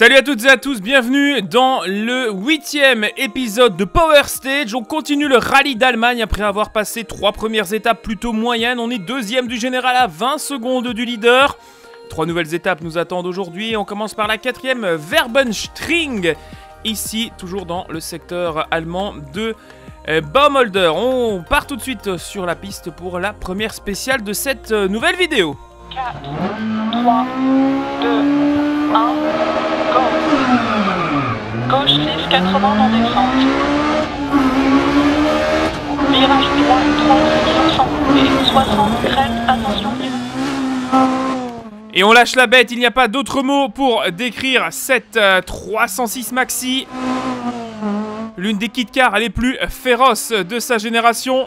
Salut à toutes et à tous, bienvenue dans le 8e épisode de Power Stage. On continue le rallye d'Allemagne après avoir passé 3 premières étapes plutôt moyennes. On est deuxième du général à 20 secondes du leader. 3 nouvelles étapes nous attendent aujourd'hui. On commence par la 4e, Werbenstring. Ici, toujours dans le secteur allemand de Baumholder. On part tout de suite sur la piste pour la première spéciale de cette nouvelle vidéo. 4, 3, 2, 1, go. Gauche 6, 80 en descente. Virage droit, 3, 500 et 60 crête, attention. Et on lâche la bête, il n'y a pas d'autre mot pour décrire cette 306 Maxi. L'une des kit cars les plus féroces de sa génération.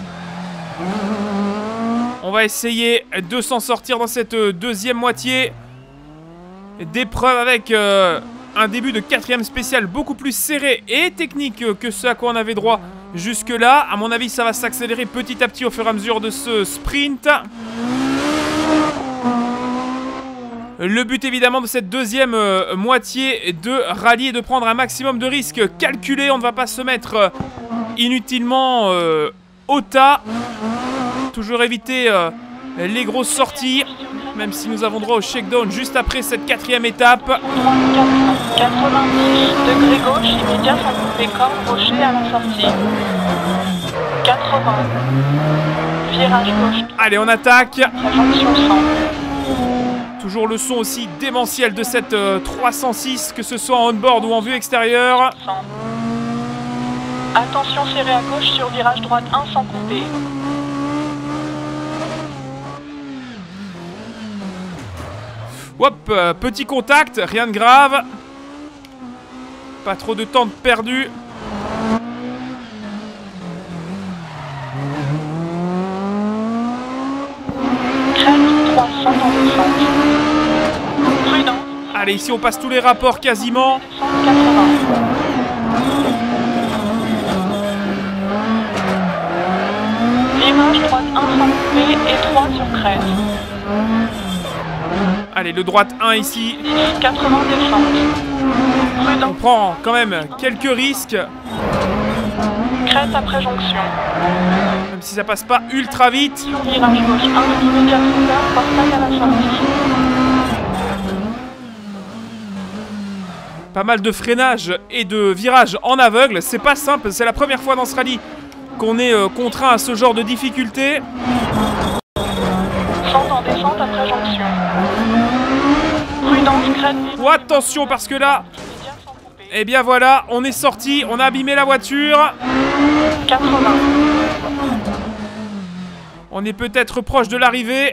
On va essayer de s'en sortir dans cette deuxième moitié d'épreuve avec un début de 4e spécial beaucoup plus serré et technique que ce à quoi on avait droit jusque-là. À mon avis, ça va s'accélérer petit à petit au fur et à mesure de ce sprint. Le but évidemment de cette deuxième moitié de rallye est de prendre un maximum de risques calculés. On ne va pas se mettre inutilement au tas. Toujours éviter les grosses sorties, même si nous avons droit au shakedown juste après cette 4e étape. 90 degrés gauche, immédiat sans couper corps, rocher à la sortie. 80. Virage gauche. Allez, on attaque. Jonction 100. Toujours le son aussi démentiel de cette 306, que ce soit en on-board ou en vue extérieure. 100. Attention serré à gauche sur virage droite 1 sans couper. Hop, petit contact, rien de grave. Pas trop de temps perdu. Crête 300 en descente. Prudent. Allez, ici on passe tous les rapports quasiment. 180. Virage droite 1 sans couper et 3 sur crête. Allez, le droite 1 ici. 80 descente. Prudent. On prend quand même quelques risques. Crête après jonction. Même si ça passe pas ultra vite. Virage gauche 1, immédiat couvert, portail à la sortie. Pas mal de freinage et de virage en aveugle. C'est pas simple, c'est la première fois dans ce rallye qu'on est contraint à ce genre de difficulté. 100 en descente après jonction. Prudence, crête. Oh, attention parce que là, eh bien voilà, on est sorti, on a abîmé la voiture. 80. On est peut-être proche de l'arrivée.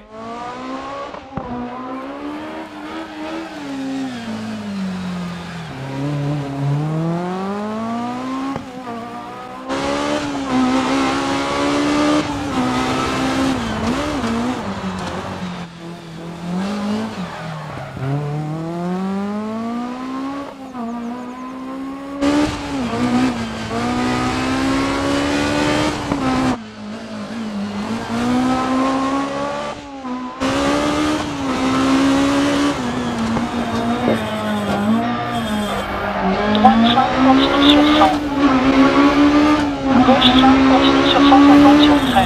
Droite 5, continue sur 100. Gauche 5, continue sur 150 sur 13.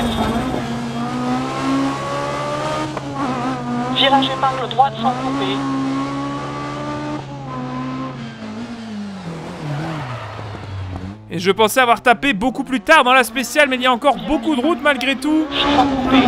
Virage épingle droite sans couper. Et je pensais avoir tapé beaucoup plus tard dans la spéciale, mais il y a encore beaucoup de route malgré tout. Sans couper.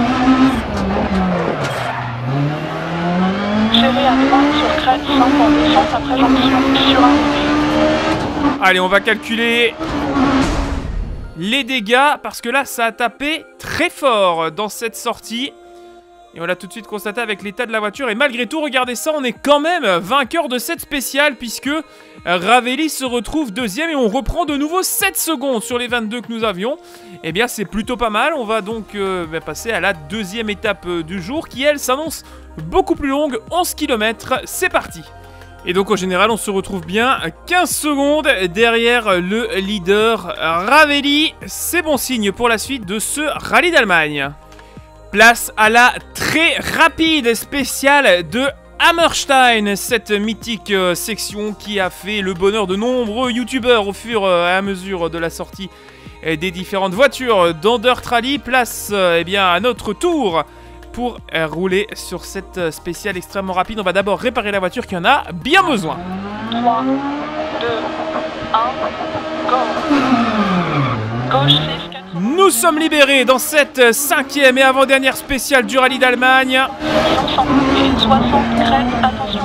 Serré à droite sur crête 5 en descente après jonction. Sur arrivée. Allez, on va calculer les dégâts, parce que là, ça a tapé très fort dans cette sortie. Et on l'a tout de suite constaté avec l'état de la voiture. Et malgré tout, regardez ça, on est quand même vainqueur de cette spéciale, puisque Ravelli se retrouve deuxième et on reprend de nouveau 7 secondes sur les 22 que nous avions. Eh bien, c'est plutôt pas mal. On va donc passer à la deuxième étape du jour, qui, elle, s'annonce beaucoup plus longue, 11 km. C'est parti. Et donc, au général, on se retrouve bien 15 secondes derrière le leader Ravelli. C'est bon signe pour la suite de ce rallye d'Allemagne. Place à la très rapide spéciale de Hammerstein, cette mythique section qui a fait le bonheur de nombreux youtubeurs au fur et à mesure de la sortie des différentes voitures d'Undert Rally. Place eh bien, à notre tour pour rouler sur cette spéciale extrêmement rapide. On va d'abord réparer la voiture qui en a bien besoin. 3, 2, 1, go. Gauche 6, 4. Nous sommes libérés dans cette 5e et avant-dernière spéciale du rallye d'Allemagne. 60 et 60 crête, attention.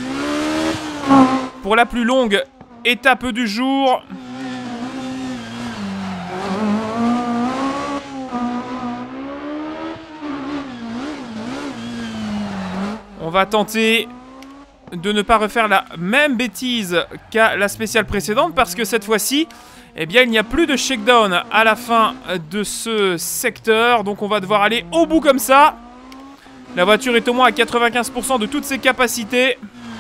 Pour la plus longue étape du jour. On va tenter de ne pas refaire la même bêtise qu'à la spéciale précédente parce que cette fois-ci, eh bien, il n'y a plus de shakedown à la fin de ce secteur. Donc on va devoir aller au bout comme ça. La voiture est au moins à 95% de toutes ses capacités.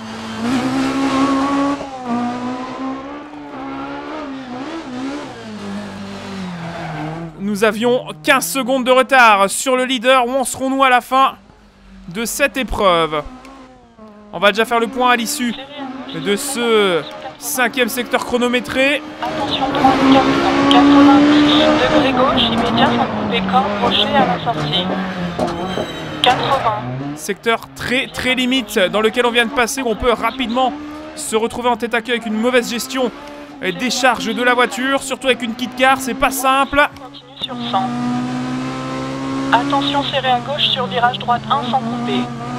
Nous avions 15 secondes de retard sur le leader. Où en serons-nous à la fin de cette épreuve? On va déjà faire le point à l'issue de ce 5e secteur chronométré. Attention, droite 90 degrés gauche, immédiat sans couper corde, rocher à la sortie. 80. Secteur très limite dans lequel on vient de passer, où on peut rapidement se retrouver en tête à queue avec une mauvaise gestion des charges de la voiture, surtout avec une kit car, c'est pas simple. Continue sur 100. Attention serré à gauche sur virage droite 1 sans couper.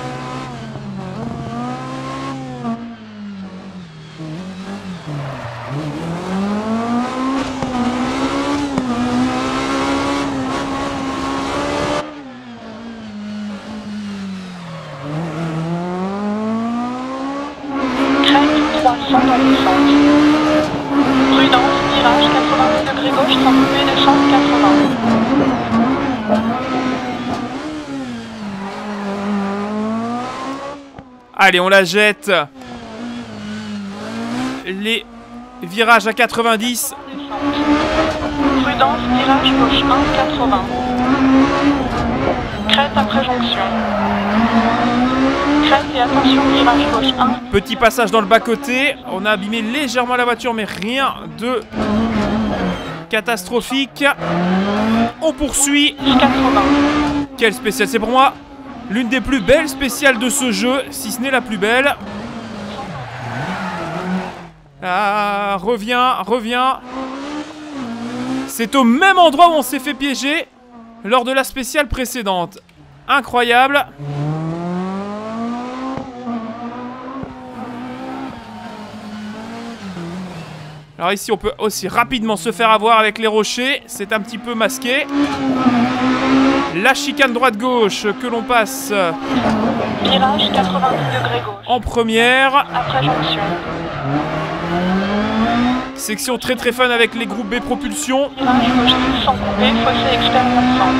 Dans le centre. Prudence, virage 90 degrés gauche sans couper de 180. Allez, on la jette. Les virages à 90. Prudence, virage gauche 1, 80. Crête après jonction. Crête et attention, virage gauche 1. Petit passage dans le bas-côté. On a abîmé légèrement la voiture, mais rien de catastrophique. On poursuit. 80. Quelle spéciale, c'est pour moi l'une des plus belles spéciales de ce jeu, si ce n'est la plus belle. Ah, reviens. C'est au même endroit où on s'est fait piéger lors de la spéciale précédente. Incroyable. Alors ici, on peut aussi rapidement se faire avoir avec les rochers. C'est un petit peu masqué. La chicane droite-gauche que l'on passe. Virage 90 degrés gauche. En première. Après jonction. Section très fun avec les groupes B propulsion. Virage gauche 6 sans couper, fossé extérieur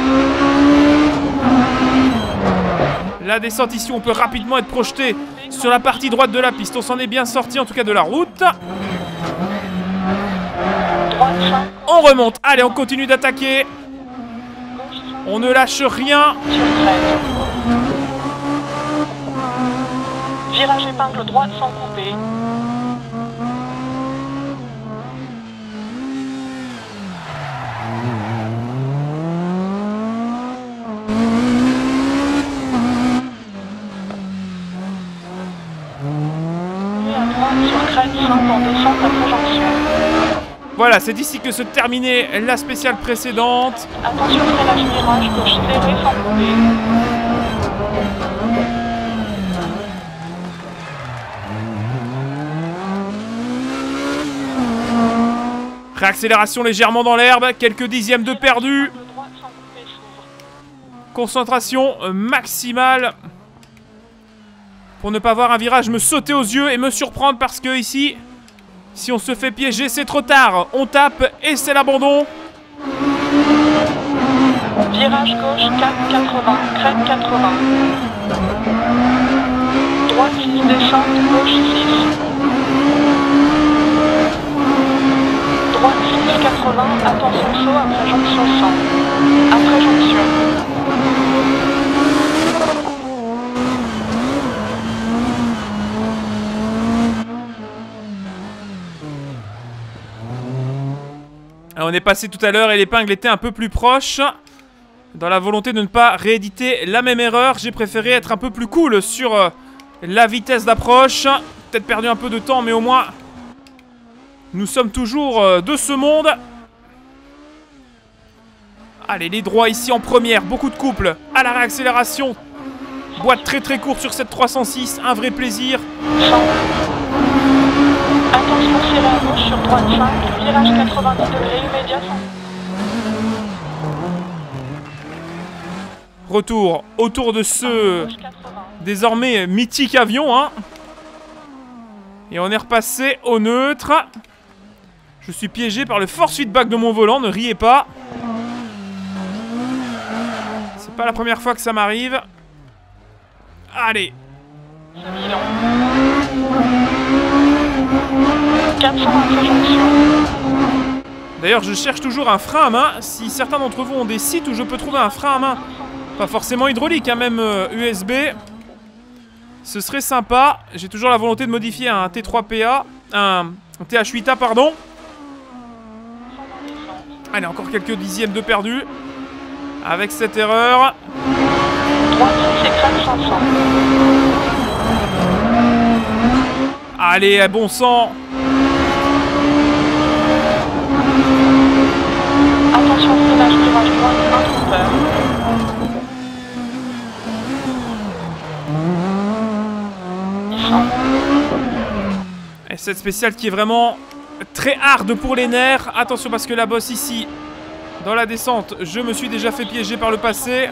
100. La descente ici, on peut rapidement être projeté sur la partie droite de la piste. On s'en est bien sorti, en tout cas de la route. On remonte. Allez, on continue d'attaquer. On ne lâche rien. Virage épingle droite sans couper. Et à droite sur crête 5 en descente après jonction. Voilà, c'est ici que se terminait la spéciale précédente. Attention, freinage virage, gauche serré sans couper. Réaccélération légèrement dans l'herbe, quelques dixièmes de perdu. Concentration maximale. Pour ne pas voir un virage me sauter aux yeux et me surprendre parce que ici... Si on se fait piéger, c'est trop tard. On tape et c'est l'abandon. Virage gauche 4,80, crête 80. Droite 6, descente, gauche 6. Droite 6, 80, attention saut après jonction 100. Après jonction. est passé tout à l'heure et l'épingle était un peu plus proche. Dans la volonté de ne pas rééditer la même erreur, j'ai préféré être un peu plus cool sur la vitesse d'approche. Peut-être perdu un peu de temps, mais au moins, nous sommes toujours de ce monde. Allez, les droits ici en première, beaucoup de couples. À la réaccélération. Boîte très très courte sur cette 306, un vrai plaisir. 100. Attention serré à gauche sur droite 5, virage 90 degrés immédiat 100. Retour autour de ce désormais mythique avion, hein. Et on est repassé au neutre. Je suis piégé par le force feedback de mon volant, ne riez pas. C'est pas la première fois que ça m'arrive. Allez. 400 après jonction. D'ailleurs, je cherche toujours un frein à main. Si certains d'entre vous ont des sites où je peux trouver un frein à main, pas forcément hydraulique, hein, même USB, ce serait sympa. J'ai toujours la volonté de modifier un T3PA, un TH8A, pardon. Allez, encore quelques dixièmes de perdu. Avec cette erreur. Droite 6 écrase 500. Allez, bon sang. Attention freinage virage droite, un trompeur. Et cette spéciale qui est vraiment très hard pour les nerfs. Attention parce que la bosse ici, dans la descente, je me suis déjà fait piéger par le passé.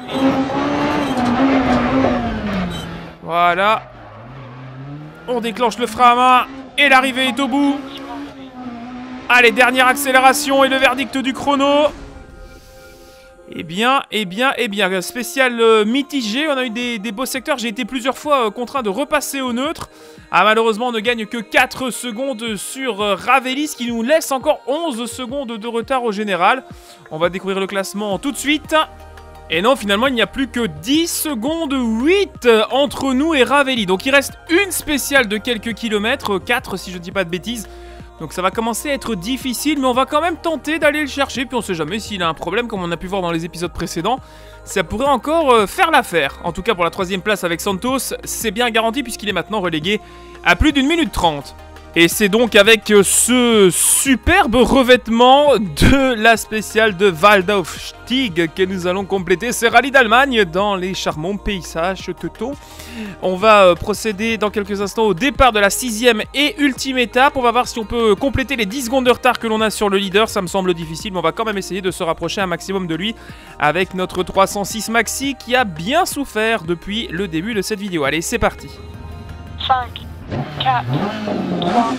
Voilà. On déclenche le frein à main et l'arrivée est au bout. Allez, dernière accélération et le verdict du chrono. Eh bien, spécial mitigé, on a eu des beaux secteurs, j'ai été plusieurs fois contraint de repasser au neutre. Ah, malheureusement, on ne gagne que 4 secondes sur Ravelli, ce qui nous laisse encore 11 secondes de retard au général. On va découvrir le classement tout de suite. Et non, finalement, il n'y a plus que 10 secondes 8 entre nous et Ravelli. Donc il reste une spéciale de quelques kilomètres, 4 si je ne dis pas de bêtises. Donc ça va commencer à être difficile, mais on va quand même tenter d'aller le chercher. Puis on sait jamais s'il a un problème, comme on a pu voir dans les épisodes précédents. Ça pourrait encore faire l'affaire. En tout cas pour la 3ème place avec Santos, c'est bien garanti puisqu'il est maintenant relégué à plus d'1 minute 30. Et c'est donc avec ce superbe revêtement de la spéciale de Waldorfstieg que nous allons compléter ce rallye d'Allemagne dans les charmants paysages teutots. On va procéder dans quelques instants au départ de la 6ème et ultime étape. On va voir si on peut compléter les 10 secondes de retard que l'on a sur le leader. Ça me semble difficile, mais on va quand même essayer de se rapprocher un maximum de lui avec notre 306 Maxi qui a bien souffert depuis le début de cette vidéo. Allez, c'est parti. 5, 4, 3,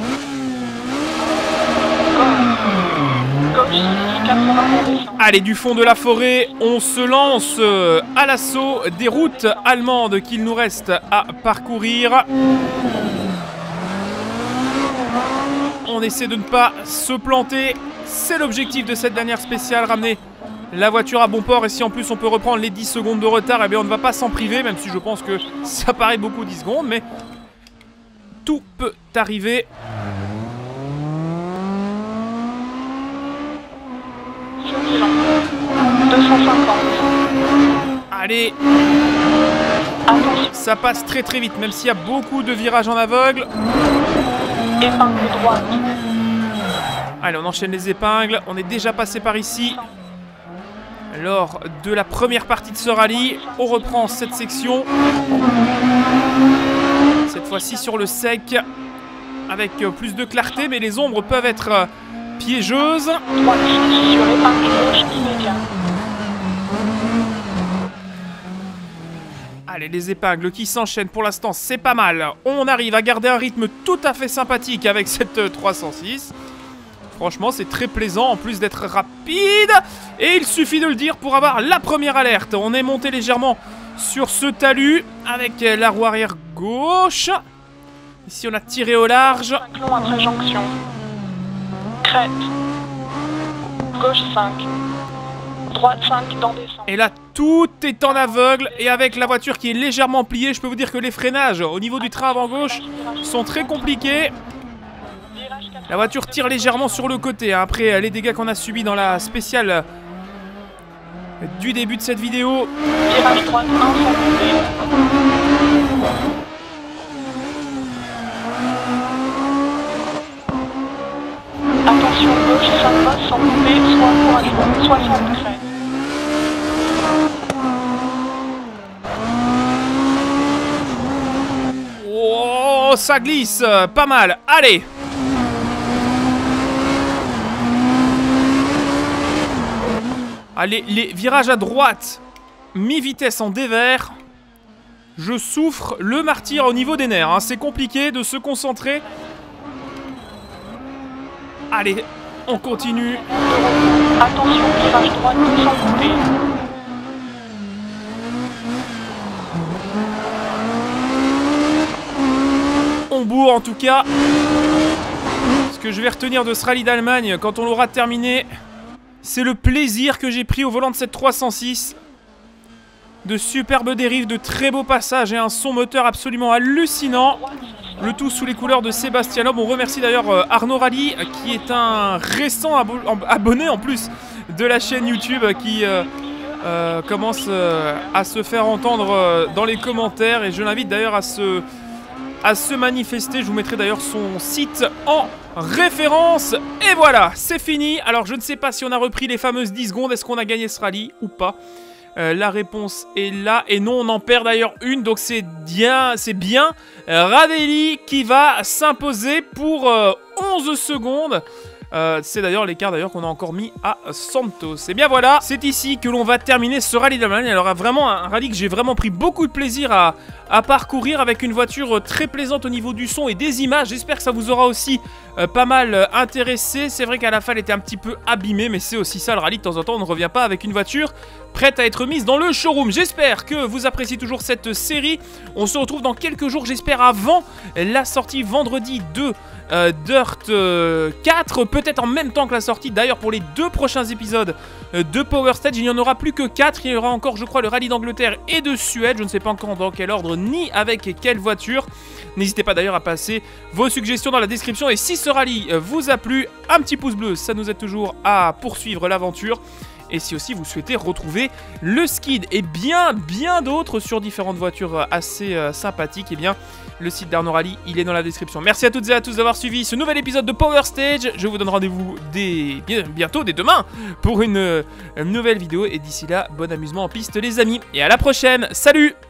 gauche 6, 80 on descend. Allez, du fond de la forêt, on se lance à l'assaut des routes allemandes qu'il nous reste à parcourir. On essaie de ne pas se planter, c'est l'objectif de cette dernière spéciale, ramener la voiture à bon port. Et si en plus on peut reprendre les 10 secondes de retard, eh bien on ne va pas s'en priver, même si je pense que ça paraît beaucoup 10 secondes, mais tout peut arriver. Sur Milan, 250. Allez, Attention, ça passe très très vite, même s'il y a beaucoup de virages en aveugle. épingle droite. Allez, on enchaîne les épingles. On est déjà passé par ici lors de la première partie de ce rallye. On reprend cette section. Cette fois-ci sur le sec. Avec plus de clarté, mais les ombres peuvent être piégeuses. Droite 6 sur épingle gauche immédiat. Allez, les épingles qui s'enchaînent pour l'instant, c'est pas mal. On arrive à garder un rythme tout à fait sympathique avec cette 306. Franchement, c'est très plaisant en plus d'être rapide. Et il suffit de le dire pour avoir la première alerte. On est monté légèrement sur ce talus avec la roue arrière gauche. Ici, on a tiré au large. 5 longs après jonction. Crête. Gauche 5. Droite 5 dans descente. Et là, tout est en aveugle. Et avec la voiture qui est légèrement pliée, je peux vous dire que les freinages au niveau du train avant gauche sont très compliqués. Virage 90 La voiture tire légèrement sur le côté, hein, après les dégâts qu'on a subis dans la spéciale du début de cette vidéo. Virage droite 1 sans couper. Attention gauche 50 sans couper, soit pour 60 degrés. Oh, ça glisse, pas mal. Allez. Allez, les virages à droite, mi-vitesse en dévers. Je souffre le martyre au niveau des nerfs, hein. C'est compliqué de se concentrer. Allez, on continue. Attention, virage droite 2 sans couper. On bourre en tout cas. Ce que je vais retenir de ce rallye d'Allemagne quand on l'aura terminé, c'est le plaisir que j'ai pris au volant de cette 306. De superbes dérives, de très beaux passages et un son moteur absolument hallucinant. Le tout sous les couleurs de Sébastien Loeb. On remercie d'ailleurs Arnaud Rally, qui est un récent abonné en plus de la chaîne YouTube, qui commence à se faire entendre dans les commentaires. Et je l'invite d'ailleurs à se manifester. Je vous mettrai d'ailleurs son site en référence. Et voilà, c'est fini. Alors je ne sais pas si on a repris les fameuses 10 secondes. Est-ce qu'on a gagné ce rallye ou pas? La réponse est là. Et non, on en perd d'ailleurs une. Donc c'est bien Ravelli qui va s'imposer pour 11 secondes. C'est d'ailleurs l'écart qu'on a encore mis à Santos. Et bien voilà, c'est ici que l'on va terminer ce rallye d'Allemagne. Alors vraiment un rallye que j'ai vraiment pris beaucoup de plaisir à parcourir, avec une voiture très plaisante au niveau du son et des images. J'espère que ça vous aura aussi pas mal intéressé. C'est vrai qu'à la fin elle était un petit peu abîmée, mais c'est aussi ça le rallye, de temps en temps on ne revient pas avec une voiture prête à être mise dans le showroom. J'espère que vous appréciez toujours cette série. On se retrouve dans quelques jours, j'espère avant la sortie vendredi de Dirt 4, peut-être en même temps que la sortie. D'ailleurs pour les 2 prochains épisodes de Power Stage, il n'y en aura plus que 4. Il y aura encore, je crois, le rallye d'Angleterre et de Suède. Je ne sais pas encore dans quel ordre ni avec quelle voiture. N'hésitez pas d'ailleurs à passer vos suggestions dans la description. Et si ce rallye vous a plu, un petit pouce bleu, ça nous aide toujours à poursuivre l'aventure. Et si aussi vous souhaitez retrouver le skid et bien d'autres sur différentes voitures assez sympathiques, et bien le site d'Arnaud Rally, il est dans la description. Merci à toutes et à tous d'avoir suivi ce nouvel épisode de Power Stage. Je vous donne rendez-vous bientôt, dès demain, pour une nouvelle vidéo. Et d'ici là, bon amusement en piste les amis. Et à la prochaine, salut!